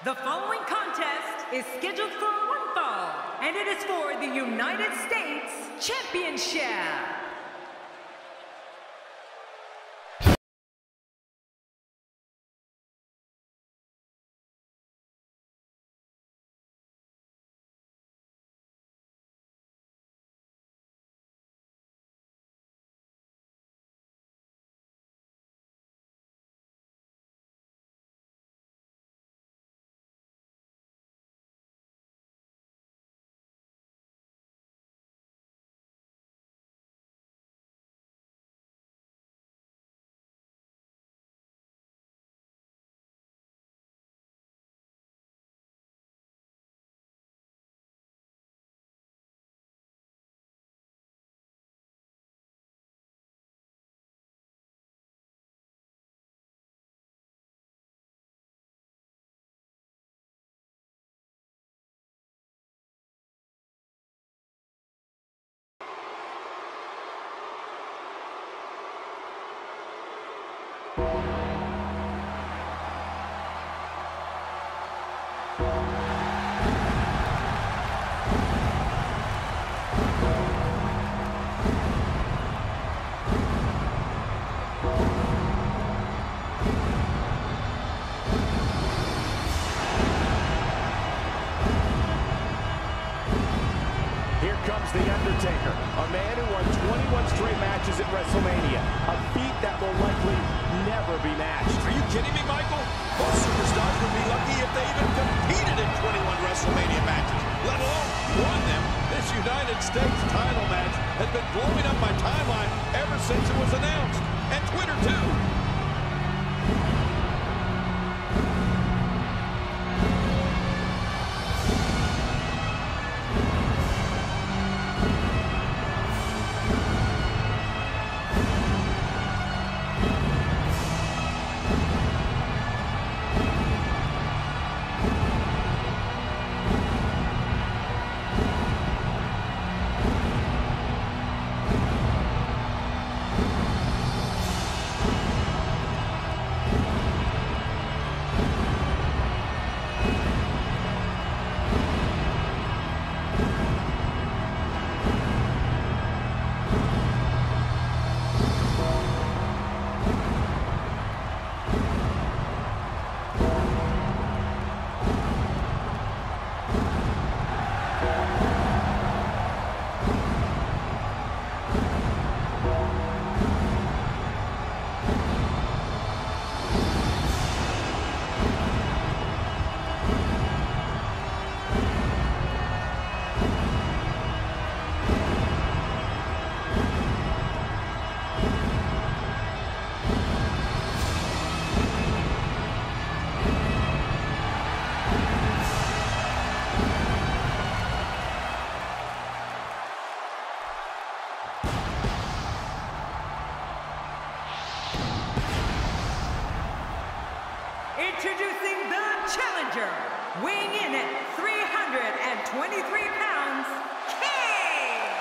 The following contest is scheduled for one fall, and it is for the United States Championship. Here comes the Undertaker, a man who won 21 straight matches at WrestleMania, a feat that will likely never be matched. Are you kidding me, Michael? Most superstars would be lucky if they even competed in 21 WrestleMania matches, let alone won them. This United States title match has been blowing up my timeline ever since it was announced, and Twitter too. Introducing the challenger, weighing in at 323 pounds, Kane!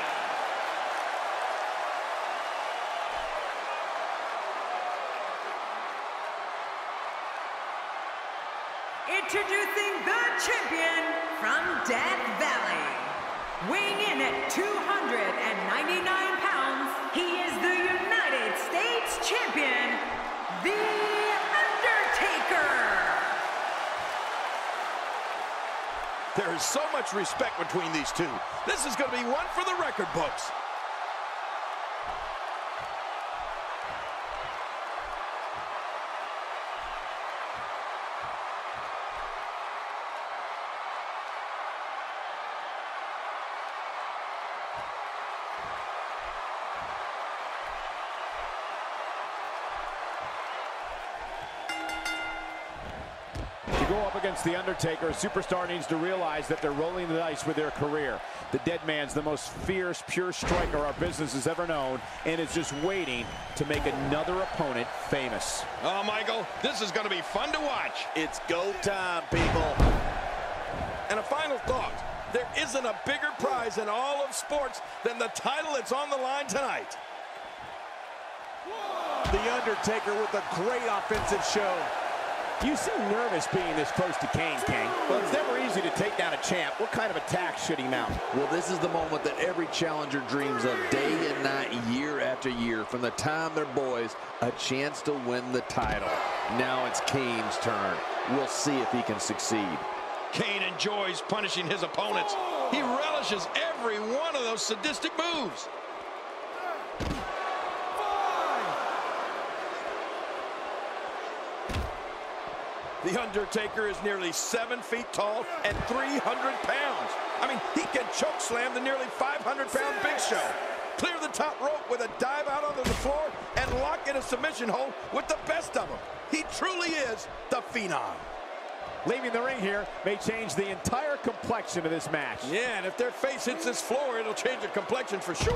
Introducing the champion from Death Valley, weighing in at 299 pounds, he is the United States champion, the Undertaker! There is so much respect between these two. This is going to be one for the record books. To go up against the Undertaker, a superstar needs to realize that they're rolling the dice with their career. The dead man's the most fierce, pure striker our business has ever known, and is just waiting to make another opponent famous. Oh, Michael, this is going to be fun to watch. It's go time, people. And a final thought. There isn't a bigger prize in all of sports than the title that's on the line tonight. The Undertaker with a great offensive show. You seem nervous being this close to Kane, King. Well, it's never easy to take down a champ. What kind of attack should he mount? Well, this is the moment that every challenger dreams of day and night, year after year. From the time they're boys, a chance to win the title. Now it's Kane's turn. We'll see if he can succeed. Kane enjoys punishing his opponents. He relishes every one of those sadistic moves. The Undertaker is nearly 7 feet tall and 300 pounds. I mean, he can choke slam the nearly 500-pound Big Show. Clear the top rope with a dive out onto the floor and lock in a submission hold with the best of them. He truly is the Phenom. Leaving the ring here may change the entire complexion of this match. Yeah, and if their face hits this floor, it'll change the complexion for sure.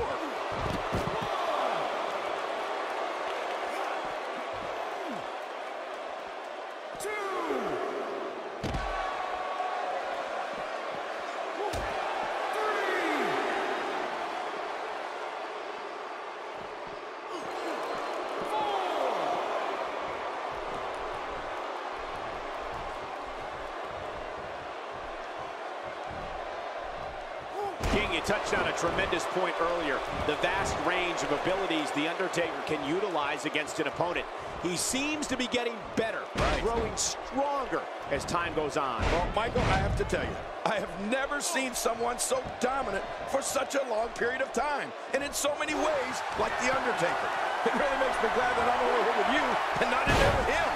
King, you touched on a tremendous point earlier. The vast range of abilities the Undertaker can utilize against an opponent. He seems to be getting better, growing stronger as time goes on. Well, Michael, I have to tell you, I have never seen someone so dominant for such a long period of time, and in so many ways, like the Undertaker. It really makes me glad that I'm only here with you and not in there with him.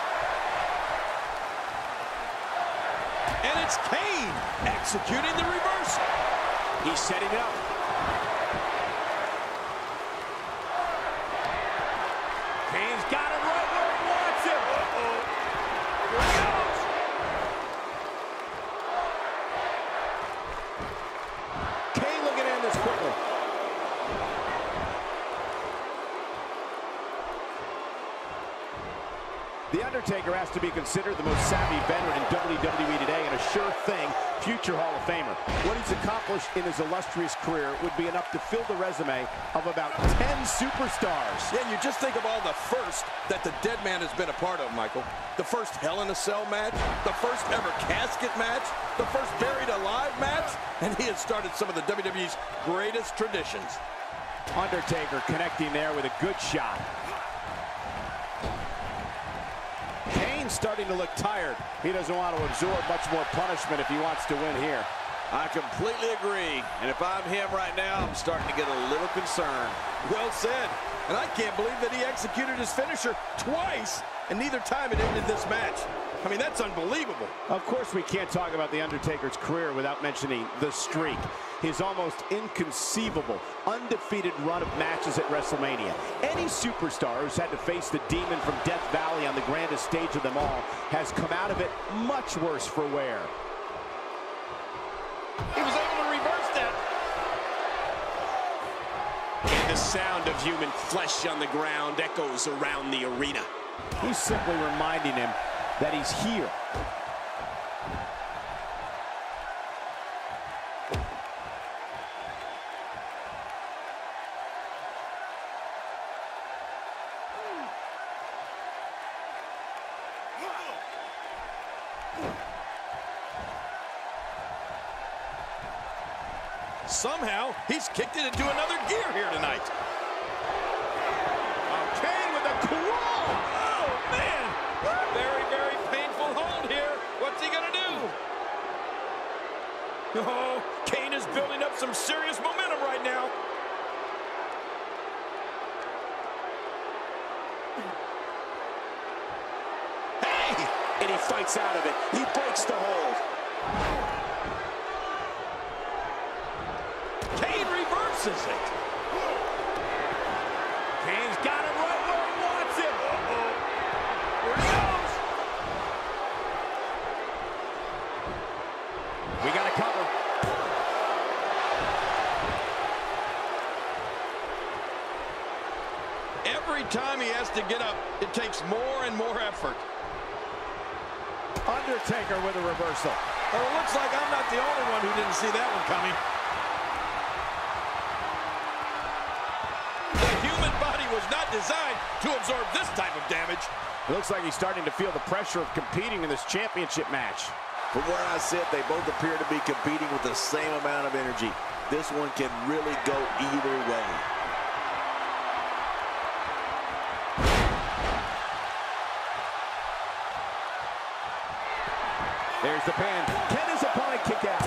And it's Kane executing the reversal. He's setting it up. Kane's got him right where he wants him. Here he goes. Kane looking to end this quickly. The Undertaker has to be considered the most savvy veteran in WWE today and a sure thing future Hall of Famer. What he's accomplished in his illustrious career would be enough to fill the resume of about 10 superstars. Yeah, you just think of all the first that the dead man has been a part of, Michael. The first Hell in a Cell match, the first ever casket match, the first buried alive match, and he has started some of the WWE's greatest traditions. Undertaker connecting there with a good shot. Kane's starting to look tired. He doesn't want to absorb much more punishment if he wants to win here. I completely agree. And if I'm him right now, I'm starting to get a little concerned. Well said. And I can't believe that he executed his finisher twice, and neither time it ended this match. I mean, that's unbelievable. Of course, we can't talk about The Undertaker's career without mentioning the streak. His almost inconceivable, undefeated run of matches at WrestleMania. Any superstar who's had to face the demon from Death Valley on the grandest stage of them all has come out of it much worse for wear. He was able to reverse that. And the sound of human flesh on the ground echoes around the arena. He's simply reminding him that he's here. Somehow, he's kicked it into another gear here tonight. Kane with a crawl! Oh, man! Very, very painful hold here. What's he gonna do? Oh, Kane is building up some serious momentum right now. Hey! And he fights out of it. He breaks the hold. Kane reverses it. Kane's got him right where he wants him. Here he goes. We got to cover. Every time he has to get up, it takes more and more effort. Undertaker with a reversal. Well, it looks like I'm not the only one who didn't see that one coming. The human body was not designed to absorb this type of damage. It looks like he's starting to feel the pressure of competing in this championship match. From where I sit, they both appear to be competing with the same amount of energy. This one can really go either way. There's the pin. Can his opponent kick out?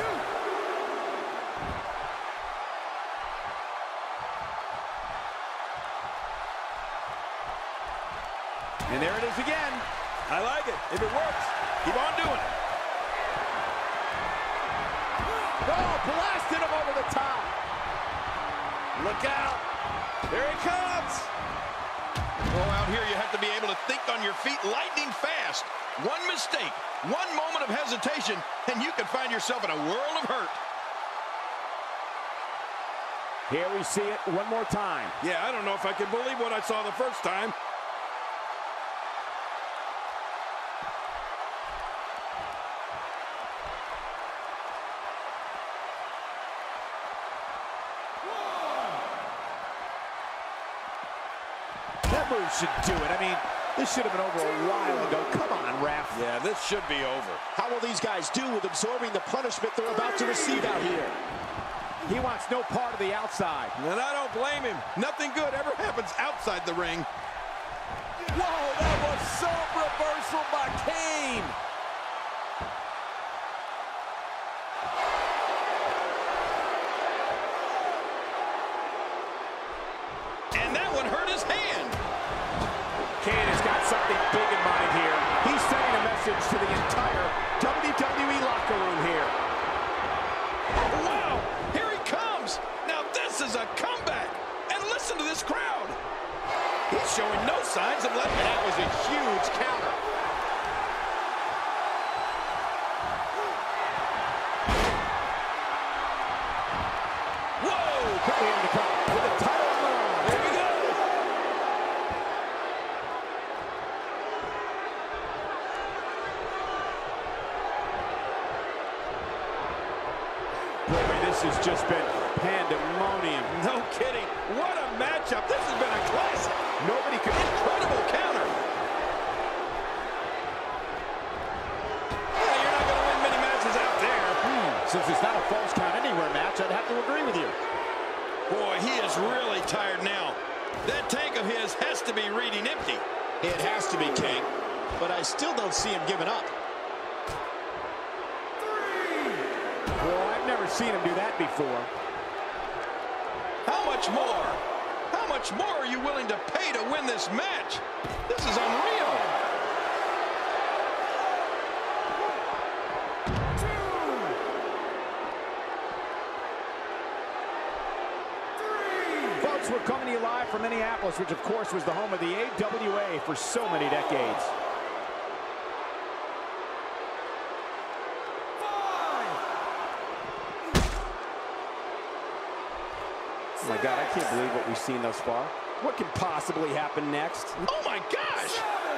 And there it is again. I like it. If it works, keep on doing it. Oh, blasted him over the top. Look out. There he comes. Oh, out here you have to be able to think on your feet lightning fast. One mistake, one moment of hesitation, and you could find yourself in a world of hurt. Here we see it one more time. Yeah, I don't know if I can believe what I saw the first time. That move should do it. I mean, this should have been over a while ago. Come on, ref. Yeah, this should be over. How will these guys do with absorbing the punishment they're about to receive out here? He wants no part of the outside. And I don't blame him. Nothing good ever happens outside the ring. Whoa, that was some reversal by Kane. And that one hurt his hand. Kane has got something big in mind here. He's sending a message to the entire WWE locker room here. Wow, here he comes. Now this is a comeback. And listen to this crowd. He's showing no signs of letting it. That was a huge counter. Whoa! Quickly into the cover with the title on the line. There we go. Boy, this has just been pandemonium. No kidding. What a matchup. This has been a classic. Nobody could... Incredible counter. Yeah, you're not going to win many matches out there. Since it's not a false count anywhere match, I'd have to agree with you. Boy, he is really tired now. That tank of his has to be reading empty. It has to be King, but I still don't see him giving up. Well, I've never seen him do that before. How much more? How much more are you willing to pay to win this match? This is unreal. Folks, we're coming to you live from Minneapolis, which of course was the home of the AWA for so many decades. Oh my God, I can't believe what we've seen thus far. What can possibly happen next? Oh my gosh!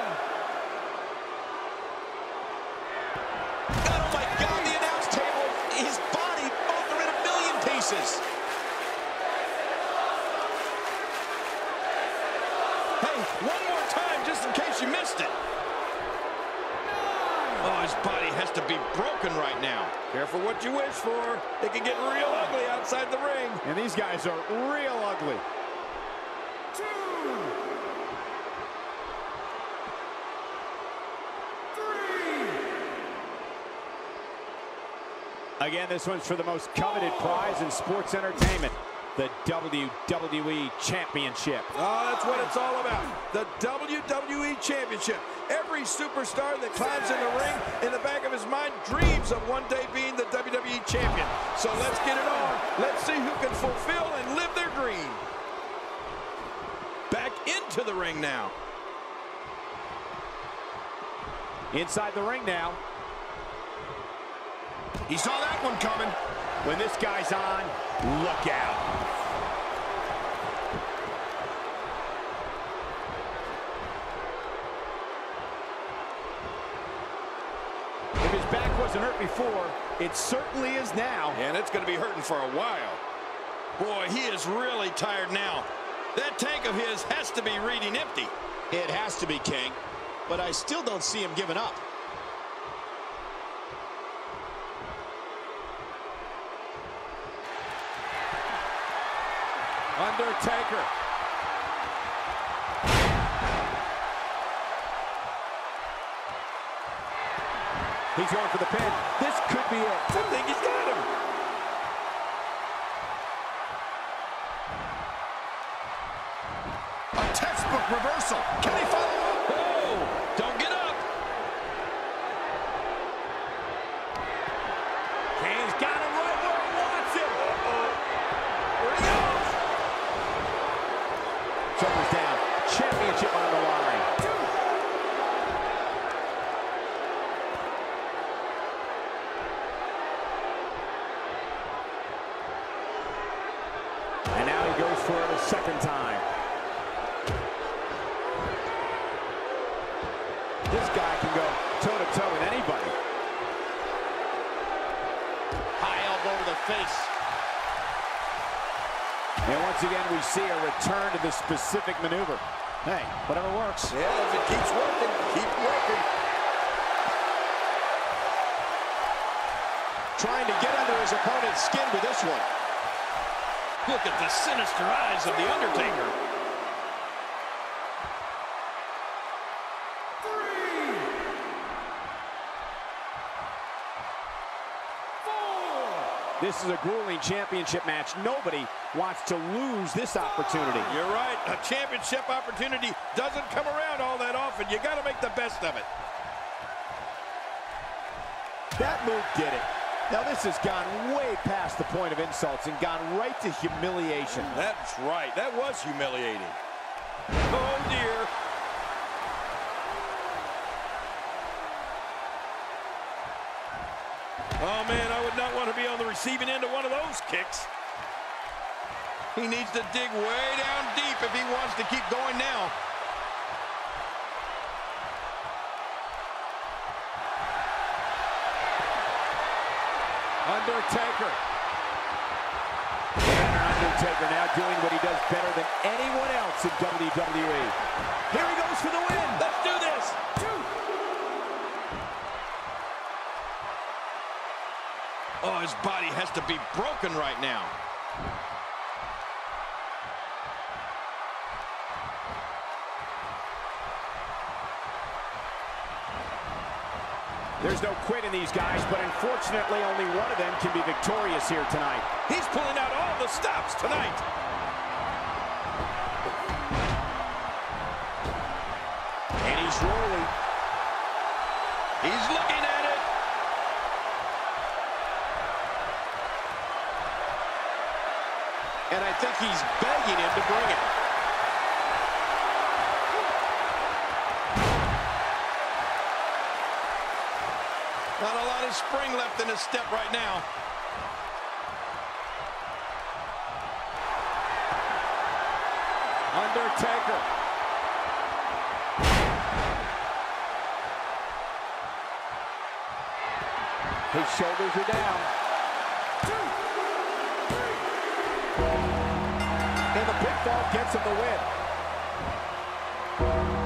Oh my God, the announce table, his body, both are in a million pieces. Hey, one more time just in case you missed it. Oh, his body has to be broken right now. Careful what you wish for. It can get real ugly outside the ring. And these guys are real ugly. Again, this one's for the most coveted prize in sports entertainment, the WWE Championship. Oh, that's what it's all about. The WWE Championship. Every superstar that climbs in the ring, in the back of his mind, dreams of one day being the WWE Champion. So let's get it on. Let's see who can fulfill and live their dream. Back into the ring now. Inside the ring now. He saw that one coming. When this guy's on, look out. If his back wasn't hurt before, it certainly is now. And it's going to be hurting for a while. Boy, he is really tired now. That tank of his has to be reading empty. It has to be King, but I still don't see him giving up. Undertaker. He's going for the pin. This could be it. I think he's got him. A textbook reversal. Can he follow up? Oh, don't get up. Kane's got him right where he wants him. Here he goes. Shoulders down. Championship on the line. And now he goes for it a second time. This guy can go toe-to-toe with anybody. High elbow to the face. And once again, we see a return to this specific maneuver. Hey, whatever works. Yeah, if it keeps working, keep working. Trying to get under his opponent's skin with this one. Look at the sinister eyes of The Undertaker. This is a grueling championship match. Nobody wants to lose this opportunity. You're right. A championship opportunity doesn't come around all that often. You got to make the best of it. That move did it. Now this has gone way past the point of insults and gone right to humiliation. That's right. That was humiliating. Oh, dear. Oh, man, I would not want to be on the receiving end of one of those kicks. He needs to dig way down deep if he wants to keep going now. Undertaker. Undertaker now doing what he does better than anyone else in WWE. Here he goes for the win. Let's do this. Oh, his body has to be broken right now. There's no quit in these guys, but unfortunately only one of them can be victorious here tonight. He's pulling out all the stops tonight. And he's rolling. He's looking at it. And I think he's begging him to bring it. Not a lot of spring left in his step right now. Undertaker. His shoulders are down. And the pinfall gets him the win.